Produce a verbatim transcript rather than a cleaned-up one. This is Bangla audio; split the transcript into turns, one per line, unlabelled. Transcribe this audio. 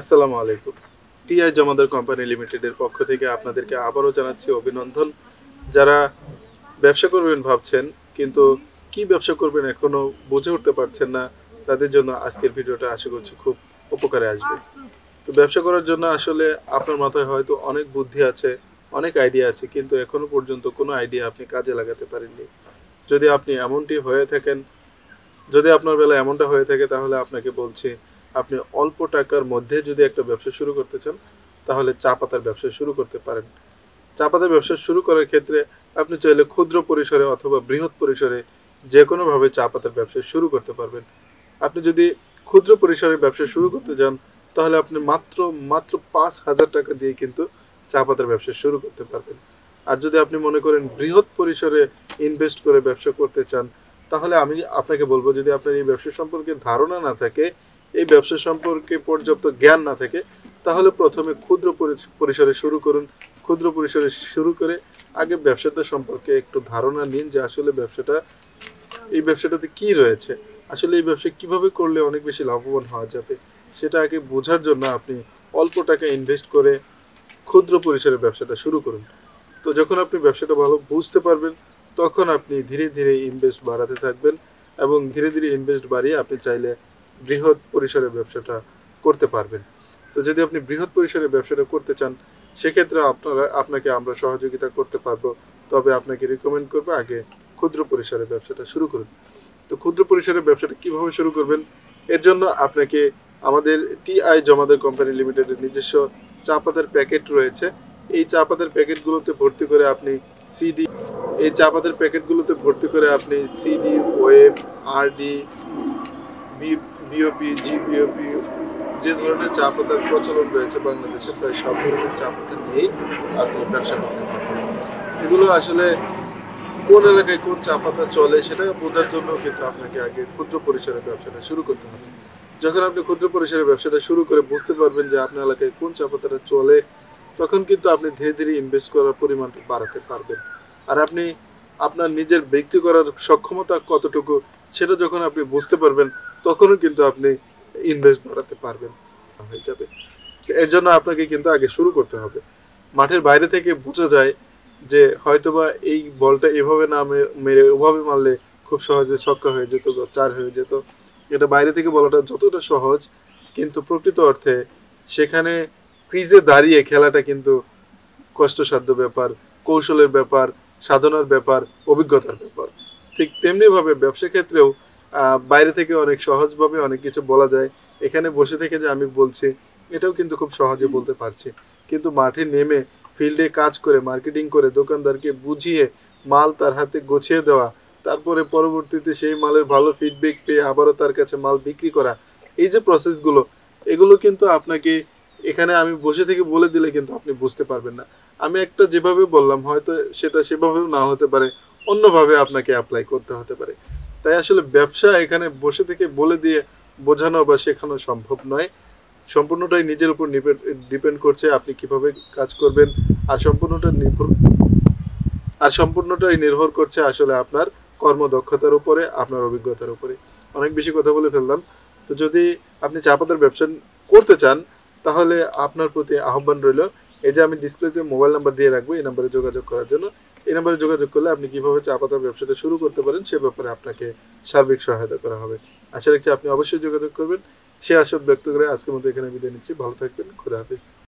আসসালামু আলাইকুম। টিআই জমাদার কোম্পানি লিমিটেডের পক্ষ থেকে আপনাদেরকে আবারও জানাচ্ছি অভিনন্দন। যারা ব্যবসা করবেন ভাবছেন কিন্তু কি ব্যবসা করবেন এখনো বুঝে উঠতে পারছেন না, তাদের জন্য আজকের ভিডিওটা আশা করছি খুব উপকারে আসবে। তো ব্যবসা করার জন্য আসলে আপনার মাথায় হয়তো অনেক বুদ্ধি আছে, অনেক আইডিয়া আছে, কিন্তু এখনো পর্যন্ত কোনো আইডিয়া আপনি কাজে লাগাতে পারেননি। যদি আপনি এমনটি হয়ে থাকেন যদি আপনার বেলা এমনটা হয়ে থাকে তাহলে আপনাকে বলছি, আপনি অল্প টাকার মধ্যে যদি একটা ব্যবসা শুরু করতে চান তাহলে চা পাতার ব্যবসা শুরু করতে পারেন। চা পাতার ব্যবসা শুরু করার ক্ষেত্রে আপনি চাইলে ক্ষুদ্র পরিসরে অথবা বৃহৎ পরিসরে যে কোনোভাবে চা পাতার ব্যবসা শুরু করতে পারবেন। আপনি যদি ক্ষুদ্র পরিসরে ব্যবসা শুরু করতে চান তাহলে আপনি মাত্র মাত্র পাঁচ হাজার টাকা দিয়ে কিন্তু চা পাতার ব্যবসা শুরু করতে পারবেন। আর যদি আপনি মনে করেন বৃহৎ পরিসরে ইনভেস্ট করে ব্যবসা করতে চান তাহলে আমি আপনাকে বলবো, যদি আপনার এই ব্যবসা সম্পর্কে ধারণা না থাকে, এই ব্যবসা সম্পর্কে পর্যাপ্ত জ্ঞান না থাকে, তাহলে প্রথমে ক্ষুদ্র পরিসরে শুরু করুন। ক্ষুদ্র পরিসরে শুরু করে আগে ব্যবসাটা সম্পর্কে একটু ধারণা নিন যে আসলে ব্যবসাটা এই ব্যবসাটাতে কি রয়েছে, আসলে এই ব্যবসা কিভাবে করলে অনেক বেশি লাভবান হওয়া যাবে, সেটা আগে বোঝার জন্য আপনি অল্প টাকা ইনভেস্ট করে ক্ষুদ্র পরিসরে ব্যবসাটা শুরু করুন। তো যখন আপনি ব্যবসাটা ভালো বুঝতে পারবেন তখন আপনি ধীরে ধীরে ইনভেস্ট বাড়াতে থাকবেন এবং ধীরে ধীরে ইনভেস্ট বাড়িয়ে আপনি চাইলে বৃহৎ পরিসরে ব্যবসাটা করতে পারবেন। তো যদি আপনি বৃহৎ পরিসরে ব্যবসাটা করতে চান সেক্ষেত্রে আপনারা আপনাকে আমরা সহযোগিতা করতে পারবো, তবে আপনাকে রিকমেন্ড করবো আগে ক্ষুদ্র পরিসরে ব্যবসাটা শুরু করুন। তো ক্ষুদ্র পরিসরে ব্যবসাটা কিভাবে শুরু করবেন, এর জন্য আপনাকে আমাদের টিআই জমাদার কোম্পানি লিমিটেডের নিজস্ব চা পাতার প্যাকেট রয়েছে। এই চা পাতার প্যাকেটগুলোতে ভর্তি করে আপনি সিডি এই চা পাতার প্যাকেটগুলোতে ভর্তি করে আপনি সিডি, ওয়েব, আরডি, বিওপি, জিবিওপি, যে ধরনের চা পাতার প্রচলন রয়েছে বাংলাদেশে প্রায় সব ধরনের চা পাতা নিয়েই আপনি ব্যবসা করতে পারবেন। এগুলো আসলে কোন এলাকায় কোন চা পাতা চলে সেটা বোঝার জন্য কিন্তু আপনাকে আগে ক্ষুদ্র পরিসরে ব্যবসাটা শুরু করতে হবে। যখন আপনি ক্ষুদ্র পরিসরে ব্যবসাটা শুরু করে বুঝতে পারবেন যে আপনার এলাকায় কোন চা পাতাটা চলে, তখন কিন্তু আপনি ধীরে ধীরে ইনভেস্ট করার পরিমাণটা বাড়াতে পারবেন। আর আপনি আপনার নিজের বিক্রি করার সক্ষমতা কতটুকু সেটা যখন আপনি বুঝতে পারবেন তখনও কিন্তু আপনি ইনভেস্ট বাড়াতে পারবেন হয়ে যাবে। এর জন্য আপনাকে কিন্তু আগে শুরু করতে হবে। মাঠের বাইরে থেকে বোঝা যায় যে হয়তোবা এই বলটা এভাবে না মেরে ওভাবে মারলে খুব সহজে ছক্কা হয়ে যেত, চার হয়ে যেত। এটা বাইরে থেকে বলাটা যতটা সহজ, কিন্তু প্রকৃত অর্থে সেখানে ক্রিজে দাঁড়িয়ে খেলাটা কিন্তু কষ্টসাধ্য ব্যাপার, কৌশলের ব্যাপার, সাধনার ব্যাপার, অভিজ্ঞতার ব্যাপার। ঠিক তেমনিভাবে ব্যবসা ক্ষেত্রেও বাইরে থেকে অনেক সহজভাবে অনেক কিছু বলা যায়, এখানে বসে থেকে যে আমি বলছি এটাও কিন্তু খুব সহজে বলতে পারছি, কিন্তু মাঠে নেমে ফিল্ডে কাজ করে মার্কেটিং করে দোকানদারকে বুঝিয়ে মাল তার হাতে গুছিয়ে দেওয়া, তারপরে পরবর্তীতে সেই মালের ভালো ফিডব্যাক পেয়ে আবারও তার কাছে মাল বিক্রি করা, এই যে প্রসেসগুলো, এগুলো কিন্তু আপনাকে এখানে আমি বসে থেকে বলে দিলে কিন্তু আপনি বুঝতে পারবেন না। আমি একটা যেভাবে বললাম হয়তো সেটা সেভাবেও না হতে পারে, অন্যভাবে আপনাকে অ্যাপ্লাই করতে হতে পারে। তাই আসলে ব্যবসা এখানে বসে থেকে বলে দিয়ে বোঝানো বা শেখানো সম্ভব নয়। সম্পূর্ণটাই নিজের উপর ডিপেন্ড করছে আপনি কিভাবে কাজ করবেন। আর সম্পূর্ণটা নির্ভর আর সম্পূর্ণটাই নির্ভর করছে আসলে আপনার কর্মদক্ষতার উপরে, আপনার অভিজ্ঞতার উপরে। অনেক বেশি কথা বলে ফেললাম। তো যদি আপনি চা পাতার ব্যবসা করতে চান তাহলে আপনার প্রতি আহ্বান রইল, এই যে আমি ডিসপ্লেতে মোবাইল নাম্বার দিয়ে রাখবো, এই নাম্বারে যোগাযোগ করার জন্য। এই নাম্বারে যোগাযোগ করলে আপনি কিভাবে চা পাতার ব্যবসাটা শুরু করতে পারেন সে ব্যাপারে আপনাকে সার্বিক সহায়তা করা হবে। আশা রাখছি আপনি অবশ্যই যোগাযোগ করবেন। সে আশা ব্যক্ত করে আজকের মতো এখানে বিদায় নিচ্ছি। ভালো থাকবেন। খোদা হাফেজ।